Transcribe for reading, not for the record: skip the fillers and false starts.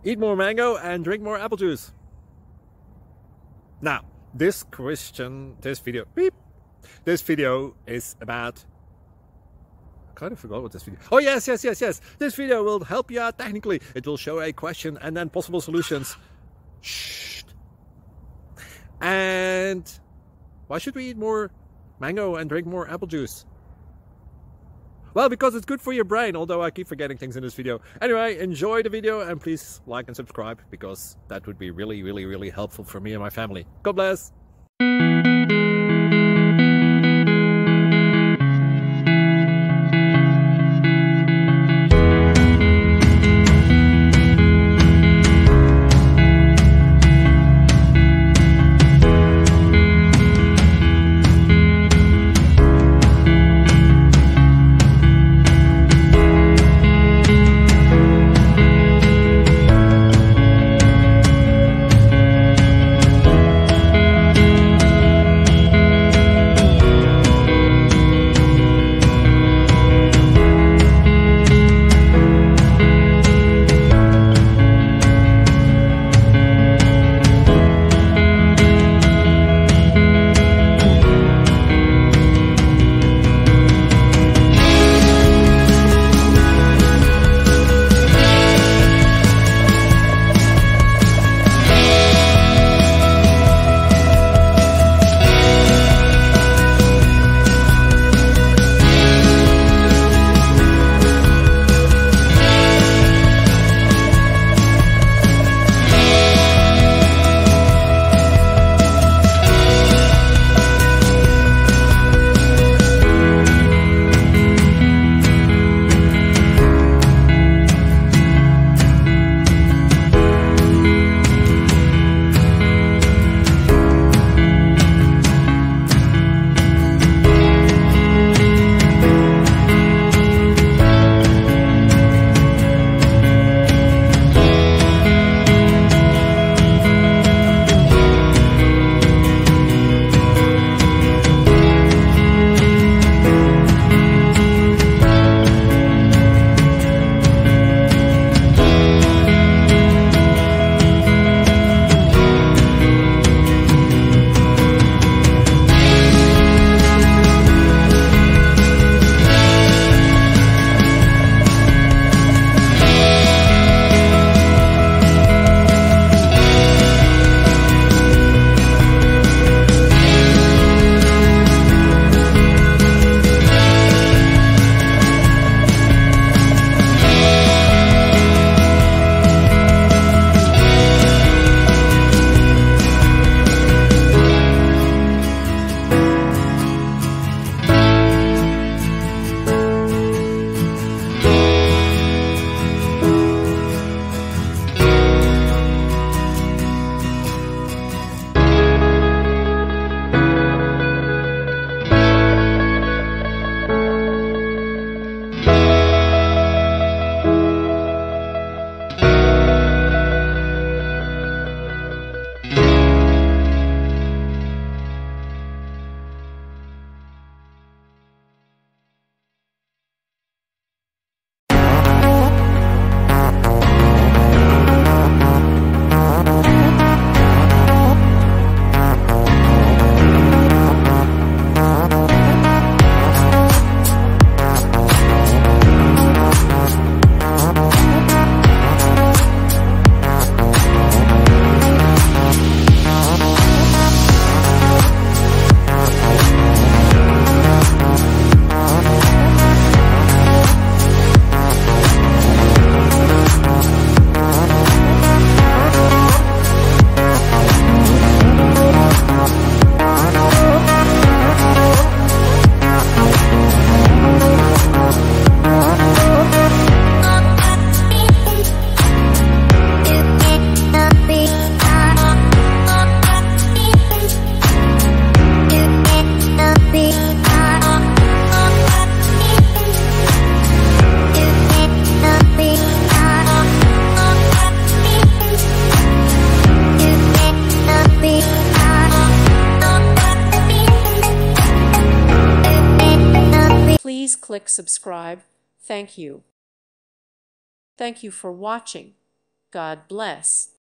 Eat more mango and drink more apple juice. Now, this video is about... I kind of forgot what this video... Oh, yes. This video will help you out technically. It will show a question and then possible solutions. Shh. And why should we eat more mango and drink more apple juice? Well, because it's good for your brain, although I keep forgetting things in this video. Anyway, enjoy the video and please like and subscribe, because that would be really helpful for me and my family. God bless! click subscribe. Thank you. Thank you for watching. God bless.